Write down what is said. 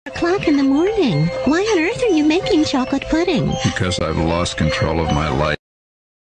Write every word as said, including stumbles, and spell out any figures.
O'clock in the morning. Why on earth are you making chocolate pudding? Because I've lost control of my life.